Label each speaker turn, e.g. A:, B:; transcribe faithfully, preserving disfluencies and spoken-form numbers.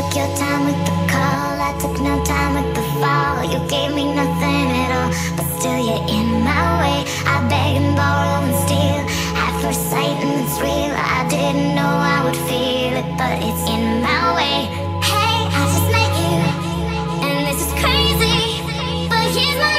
A: took your time with the call, I took no time with the fall. You gave me nothing at all, but still you're in my way. I beg and borrow and steal at first sight, and it's real. I didn't know I would feel it, but it's in my way. Hey, I just met you, and this is crazy, but here's my